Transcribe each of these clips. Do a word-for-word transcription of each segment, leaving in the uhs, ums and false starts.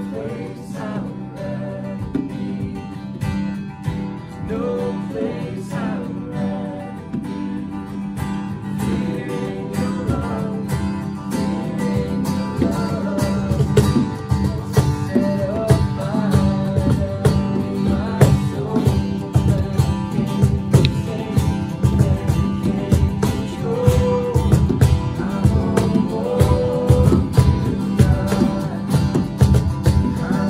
place I'd rather be. No place I'd rather be. Feeling your love, feeling your love. Set up fire in my soul that I can't contain, that I can't control. I want more tonight. I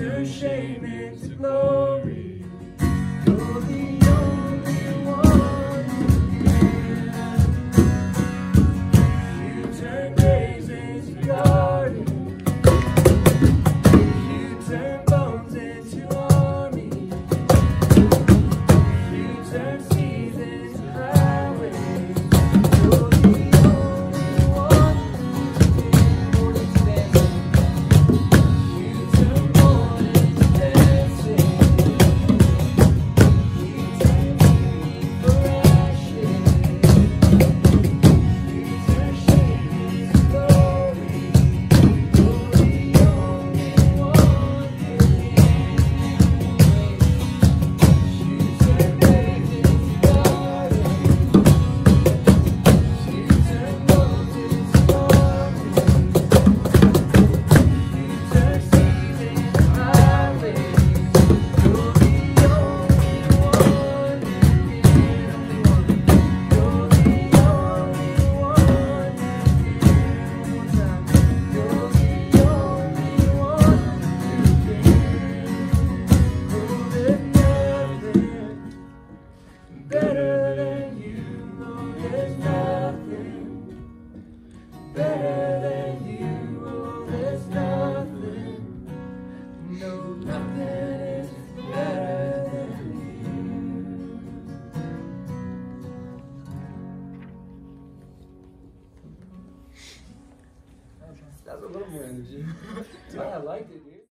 turn shame into glory. You're the only one who can. You turn days into gardens. You turn bones into armies. You turn seas into highways. You're the only one who can. You turn mourning to dancing. You turn beauty for ashes. You turn shame into glory. You're the only one who can. You turn days into gardens. You turn bones into armies. You turn seas into highways. You're the only one who can. You're the only one who can. You're the only one who can. Oh, there's nothing better than you. Oh, there's nothing better than you. Oh, there's nothing. No, nothing is better than you. That's a little more energy. I liked it, dude.